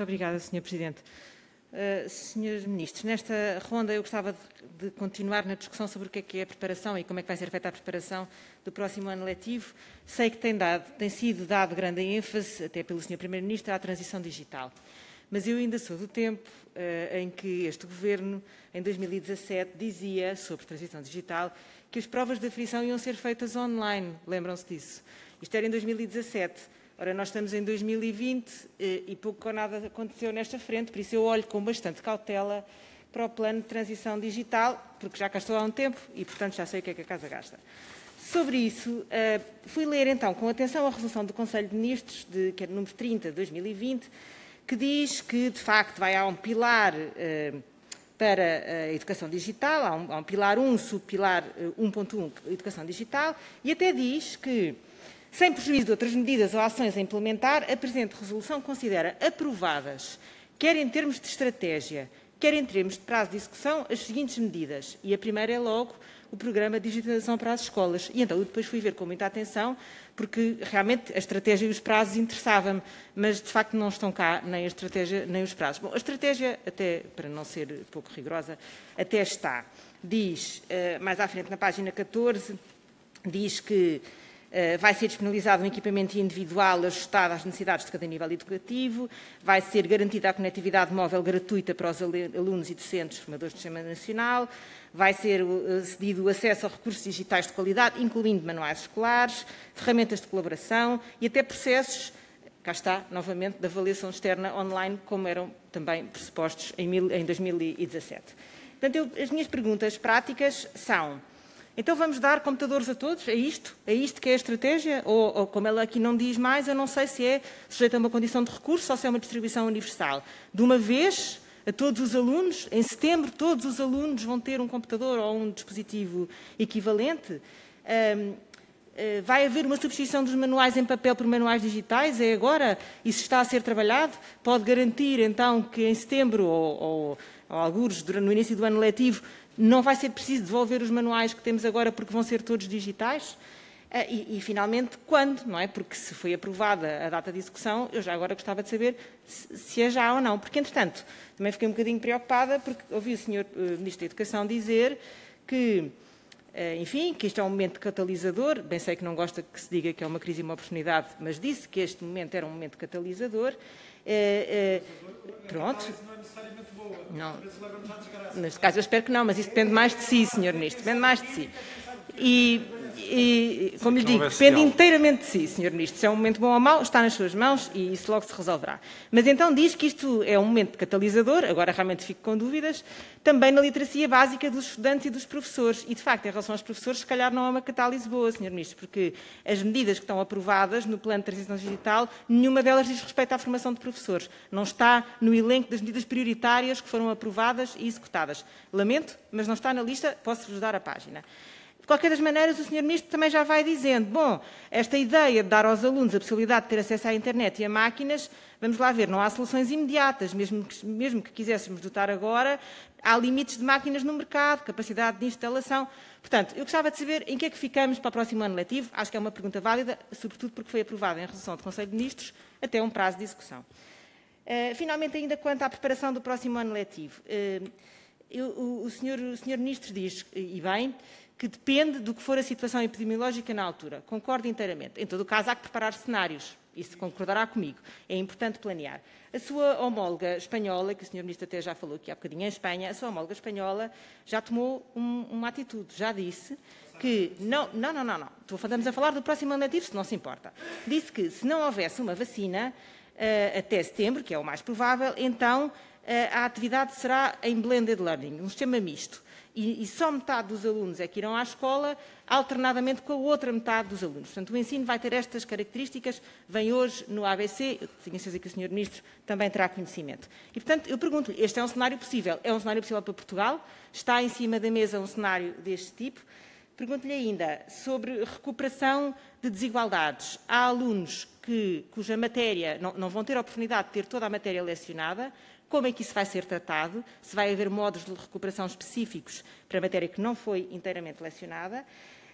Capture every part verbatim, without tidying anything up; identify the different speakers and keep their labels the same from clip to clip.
Speaker 1: Muito obrigada, senhor Presidente. Uh, senhores Ministros, nesta ronda eu gostava de, de continuar na discussão sobre o que é que é a preparação e como é que vai ser feita a preparação do próximo ano letivo. Sei que tem, dado, tem sido dado grande ênfase, até pelo senhor Primeiro-Ministro, à transição digital. Mas eu ainda sou do tempo uh, em que este Governo, em dois mil e dezassete, dizia, sobre transição digital, que as provas de aferição iam ser feitas online. Lembram-se disso? Isto era em dois mil e dezassete. Ora, nós estamos em dois mil e vinte e pouco ou nada aconteceu nesta frente, por isso eu olho com bastante cautela para o plano de transição digital, porque já cá estou há um tempo e, portanto, já sei o que é que a Casa gasta. Sobre isso, fui ler então com atenção a resolução do Conselho de Ministros, de, que é o número trinta de dois mil e vinte, que diz que, de facto, vai há um pilar para a educação digital, há um, há um pilar um, subpilar um ponto um, educação digital, e até diz que, sem prejuízo de outras medidas ou ações a implementar, a presente resolução considera aprovadas, quer em termos de estratégia, quer em termos de prazo de execução, as seguintes medidas. E a primeira é logo o programa de digitalização para as escolas. E então eu depois fui ver com muita atenção, porque realmente a estratégia e os prazos interessavam-me, mas de facto não estão cá nem a estratégia nem os prazos. Bom, a estratégia, até para não ser pouco rigorosa, até está. Diz, mais à frente na página catorze, diz que vai ser disponibilizado um equipamento individual ajustado às necessidades de cada nível educativo, vai ser garantida a conectividade móvel gratuita para os alunos e docentes formadores do Sistema Nacional, vai ser cedido o acesso a recursos digitais de qualidade, incluindo manuais escolares, ferramentas de colaboração e até processos, cá está, novamente, de avaliação externa online, como eram também pressupostos em dois mil e dezassete. Portanto, eu, as minhas perguntas práticas são: então vamos dar computadores a todos? É isto? É isto que é a estratégia? Ou, ou como ela aqui não diz mais, eu não sei se é sujeito a uma condição de recurso ou se é uma distribuição universal. De uma vez, a todos os alunos, em setembro, todos os alunos vão ter um computador ou um dispositivo equivalente? Um, vai haver uma substituição dos manuais em papel por manuais digitais? É agora? Isso está a ser trabalhado? Pode garantir, então, que em setembro ou, ou, ou algures no início do ano letivo não vai ser preciso devolver os manuais que temos agora porque vão ser todos digitais? E, e, finalmente, quando? Não é? Porque se foi aprovada a data de execução, eu já agora gostava de saber se, se é já ou não. Porque, entretanto, também fiquei um bocadinho preocupada porque ouvi o senhor Ministro da Educação dizer que, enfim, que isto é um momento catalisador. Bem sei que não gosta que se diga que é uma crise e uma oportunidade, mas disse que este momento era um momento catalisador. É, é, pronto. Não. Neste caso eu espero que não, mas isso depende mais de si, senhor Ministro, depende mais de si. E, e como lhe digo, depende inteiramente de si, senhor Ministro. Se é um momento bom ou mau, está nas suas mãos e isso logo se resolverá. Mas então diz que isto é um momento catalisador, agora realmente fico com dúvidas, também na literacia básica dos estudantes e dos professores. E, de facto, em relação aos professores, se calhar não é uma catálise boa, senhor Ministro, porque as medidas que estão aprovadas no plano de transição digital, nenhuma delas diz respeito à formação de professores. Não está no elenco das medidas prioritárias que foram aprovadas e executadas. Lamento, mas não está na lista, posso-vos dar a página. De qualquer das maneiras, o senhor Ministro também já vai dizendo, bom, esta ideia de dar aos alunos a possibilidade de ter acesso à internet e a máquinas, vamos lá ver, não há soluções imediatas, mesmo que, mesmo que quiséssemos dotar agora, há limites de máquinas no mercado, capacidade de instalação. Portanto, eu gostava de saber em que é que ficamos para o próximo ano letivo, acho que é uma pergunta válida, sobretudo porque foi aprovada em resolução do Conselho de Ministros até um prazo de execução. Uh, finalmente, ainda quanto à preparação do próximo ano letivo, uh, eu, o, o, senhor, o senhor Ministro diz, e bem, que depende do que for a situação epidemiológica na altura. Concordo inteiramente. Em todo o caso, há que preparar cenários. Isso concordará comigo. É importante planear. A sua homóloga espanhola, que o senhor Ministro até já falou aqui há bocadinho em Espanha, a sua homóloga espanhola já tomou um, uma atitude. Já disse que... Não, não, não, não. não. Estamos a falar do próximo ano letivo, se não se importa. Disse que se não houvesse uma vacina uh, até setembro, que é o mais provável, então uh, a atividade será em blended learning, um sistema misto. E, e só metade dos alunos é que irão à escola, alternadamente com a outra metade dos alunos. Portanto, o ensino vai ter estas características, vem hoje no A B C, eu tenho certeza que o senhor Ministro também terá conhecimento. E, portanto, eu pergunto-lhe, este é um cenário possível? É um cenário possível para Portugal? Está em cima da mesa um cenário deste tipo? Pergunto-lhe ainda sobre recuperação de desigualdades. Há alunos que, cuja matéria, não, não vão ter a oportunidade de ter toda a matéria lecionada. Como é que isso vai ser tratado? Se vai haver modos de recuperação específicos para a matéria que não foi inteiramente lecionada?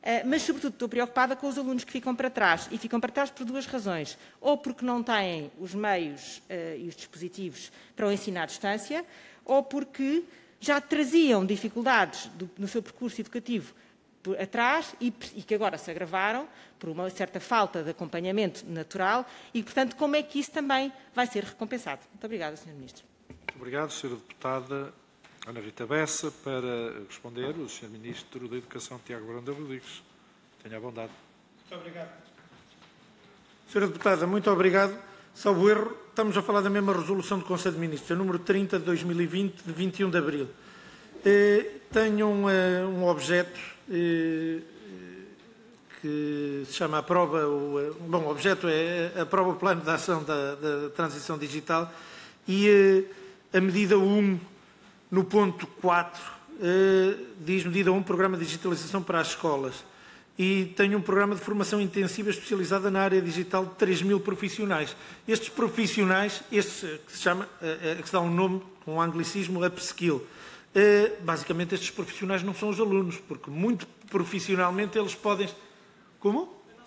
Speaker 1: mas, sobretudo, estou preocupada com os alunos que ficam para trás. E ficam para trás por duas razões. Ou porque não têm os meios uh, e os dispositivos para o ensino à distância, ou porque já traziam dificuldades do, no seu percurso educativo por, atrás e, e que agora se agravaram por uma certa falta de acompanhamento natural e, portanto, como é que isso também vai ser recompensado? Muito obrigada, senhor Ministro.
Speaker 2: Muito obrigado, senhora Deputada Ana Rita Bessa. Para responder, o senhor Ministro da Educação, Tiago Branda Rodrigues. Tenha a bondade.
Speaker 3: Muito obrigado. senhora Deputada, muito obrigado. Salvo erro, estamos a falar da mesma resolução do Conselho de Ministros, a número trinta de dois mil e vinte, de vinte e um de abril. Eh, tenho um, uh, um objeto eh, que se chama a prova, o, uh, bom, o objeto é a prova plano de ação da, da transição digital e uh, a medida um, no ponto quatro, uh, diz medida um, programa de digitalização para as escolas. E tenho um programa de formação intensiva especializada na área digital de três mil profissionais. Estes profissionais, este que se chama, que se dá um nome, um anglicismo, upskill. Basicamente, estes profissionais não são os alunos, porque muito profissionalmente eles podem... Como?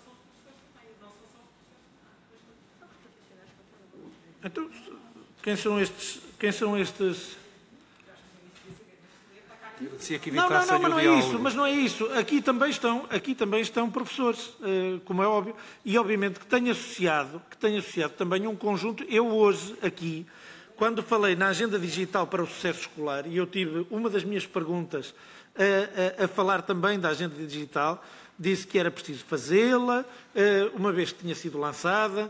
Speaker 3: Então, quem são estes... Quem são estes...
Speaker 2: Não,
Speaker 3: não, não, mas não é isso, mas não é isso. Aqui também estão, aqui também estão professores, como é óbvio, e obviamente que tenho associado, que tenho associado também um conjunto. Eu hoje aqui, quando falei na agenda digital para o sucesso escolar, e eu tive uma das minhas perguntas a, a, a falar também da agenda digital, disse que era preciso fazê-la, uma vez que tinha sido lançada,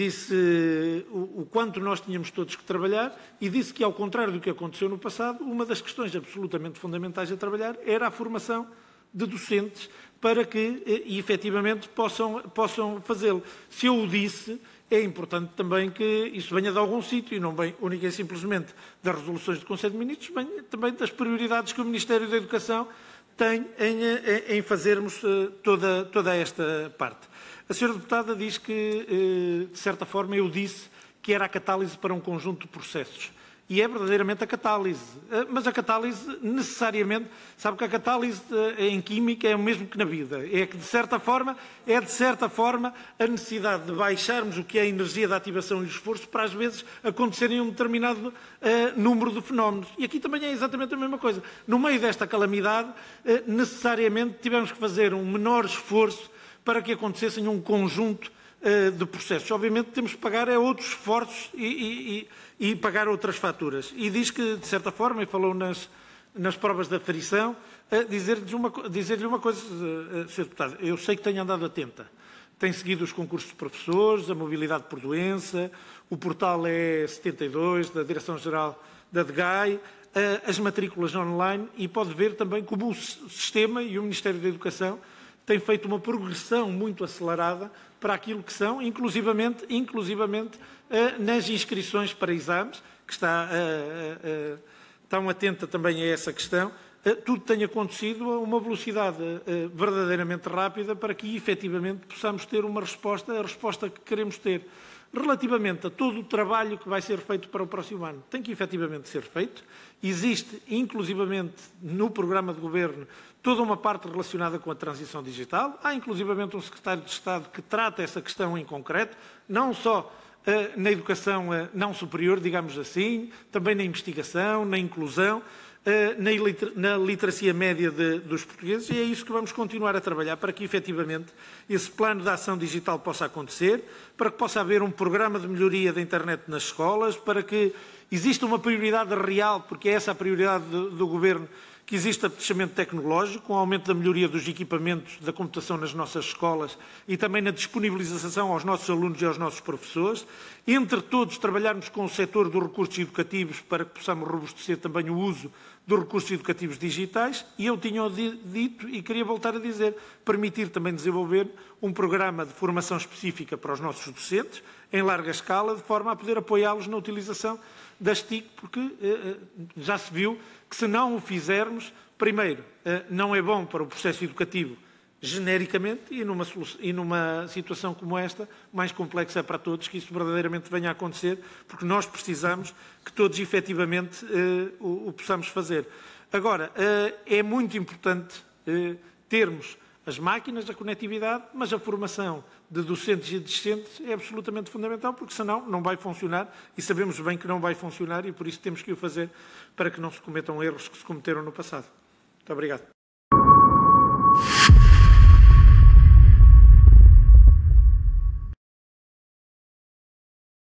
Speaker 3: disse o, o quanto nós tínhamos todos que trabalhar e disse que, ao contrário do que aconteceu no passado, uma das questões absolutamente fundamentais a trabalhar era a formação de docentes para que, e, efetivamente, possam, possam fazê-lo. Se eu o disse, é importante também que isso venha de algum sítio e não vem única e simplesmente das resoluções do Conselho de Ministros, venha também das prioridades que o Ministério da Educação tem em, em fazermos toda, toda esta parte. A senhora Deputada diz que, de certa forma, eu disse que era a catálise para um conjunto de processos. E é verdadeiramente a catálise. Mas a catálise, necessariamente, sabe que a catálise em química é o mesmo que na vida. É que, de certa forma, é de certa forma a necessidade de baixarmos o que é a energia da ativação e o esforço para, às vezes, acontecerem um determinado uh, número de fenómenos. E aqui também é exatamente a mesma coisa. No meio desta calamidade, uh, necessariamente tivemos que fazer um menor esforço para que acontecessem um conjunto uh, de processos. Obviamente temos que pagar é, outros esforços e, e, e, e pagar outras faturas. E diz que, de certa forma, e falou nas, nas provas de aferição, uh, dizer-lhe uma, dizer uma coisa, uh, senhor Deputado, eu sei que tenho andado atenta. Tem seguido os concursos de professores, a mobilidade por doença, o portal é setenta e dois, da Direção-Geral da D G A I, uh, as matrículas online, e pode ver também como o sistema e o Ministério da Educação tem feito uma progressão muito acelerada para aquilo que são, inclusivamente, inclusivamente uh, nas inscrições para exames, que está uh, uh, uh, tão atenta também a essa questão, uh, tudo tem acontecido a uma velocidade uh, verdadeiramente rápida para que, efetivamente, possamos ter uma resposta, a resposta que queremos ter. Relativamente a todo o trabalho que vai ser feito para o próximo ano, tem que efetivamente ser feito. Existe, inclusivamente, no programa de governo, toda uma parte relacionada com a transição digital. Há, inclusivamente, um secretário de Estado que trata essa questão em concreto, não só uh, na educação uh, não superior, digamos assim, também na investigação, na inclusão, uh, na, iliter na literacia média de, dos portugueses, e é isso que vamos continuar a trabalhar para que, efetivamente, esse plano de ação digital possa acontecer, para que possa haver um programa de melhoria da internet nas escolas, para que exista uma prioridade real, porque é essa a prioridade do, do Governo, que existe apetechamento tecnológico, com o aumento da melhoria dos equipamentos da computação nas nossas escolas e também na disponibilização aos nossos alunos e aos nossos professores. Entre todos, trabalharmos com o setor dos recursos educativos para que possamos robustecer também o uso dos recursos educativos digitais. E eu tinha dito, e queria voltar a dizer, permitir também desenvolver um programa de formação específica para os nossos docentes, em larga escala, de forma a poder apoiá-los na utilização das T I C, porque eh, já se viu que, se não o fizermos, primeiro, eh, não é bom para o processo educativo genericamente, e numa, e numa situação como esta, mais complexa é para todos, que isso verdadeiramente venha a acontecer, porque nós precisamos que todos efetivamente eh, o, o possamos fazer. Agora, eh, é muito importante eh, termos as máquinas, a conectividade, mas a formação de docentes e discentes é absolutamente fundamental, porque senão não vai funcionar, e sabemos bem que não vai funcionar, e por isso temos que o fazer para que não se cometam erros que se cometeram no passado. Muito obrigado.